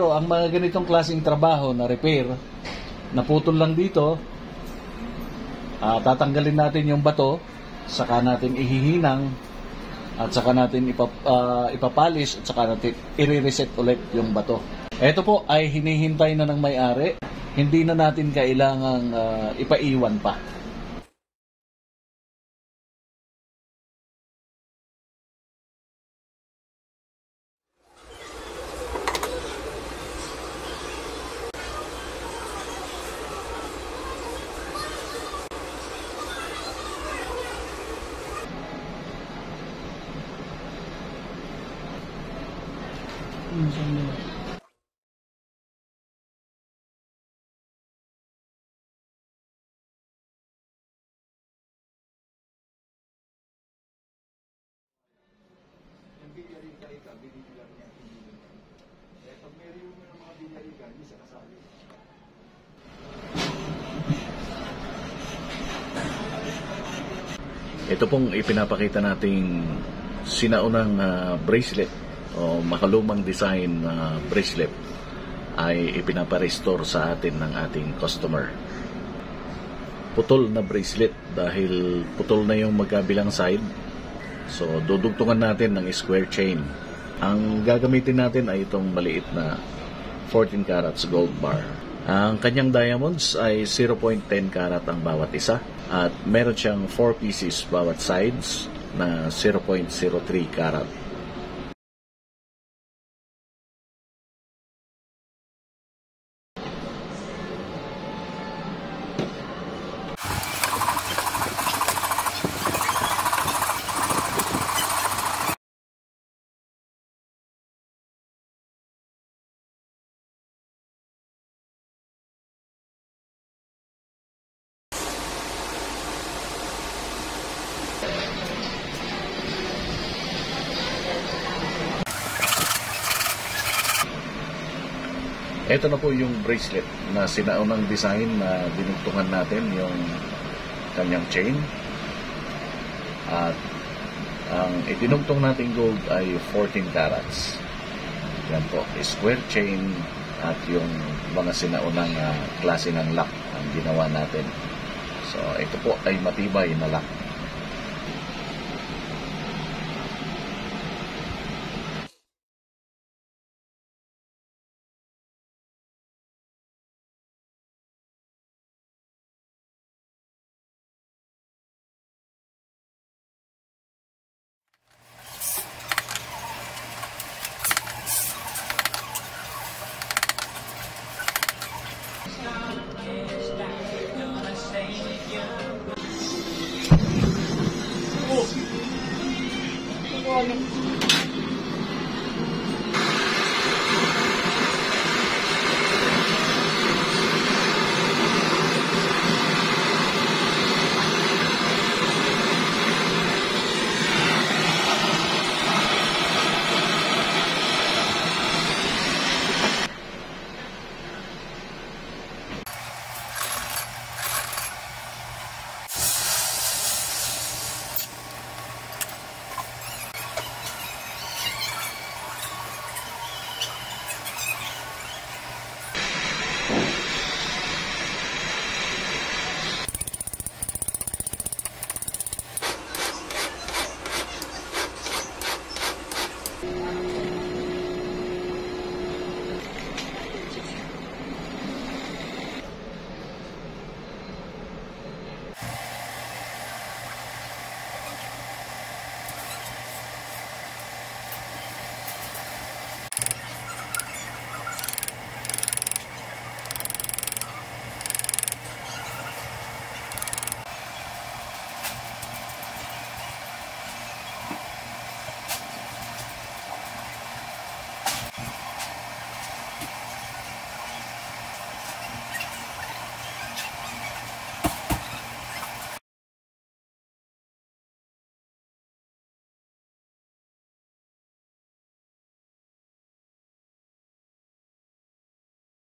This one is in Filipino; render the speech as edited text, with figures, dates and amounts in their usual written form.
So, ang mga ganitong klaseng trabaho na repair, naputol lang dito, tatanggalin natin yung bato, saka natin ihihinang, at saka natin ipapalis, at saka natin i-reset ulit yung bato. Ito po ay hinihintay na ng may-ari, hindi na natin kailangang ipaiwan pa. Ito pong ipinapakita nating sinaunang bracelet o makalumang design na bracelet ay ipinaparestore sa atin ng ating customer. Putol na bracelet dahil putol na yung magkabilang side. So dudugtungan natin ng square chain. Ang gagamitin natin ay itong maliit na 14 carats gold bar. Ang kanyang diamonds ay 0.10 karat ang bawat isa at meron siyang 4 pieces bawat sides na 0.03 karat. Ito na po yung bracelet na sinaunang design na dinugtungan natin yung kanyang chain. At ang itinugtong natin gold ay 14 carats. Yan po, square chain at yung mga sinaunang klase ng lock ang ginawa natin. So ito po ay matibay na lock.